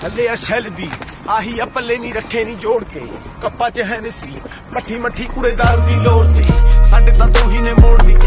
हले शैलबी आही पल्ले नहीं रखे नहीं जोड़ के कप्पा च है सी मठी मठी कुड़े दारू दी लोड़ थी साडे तां तू ही ने मोड़ दी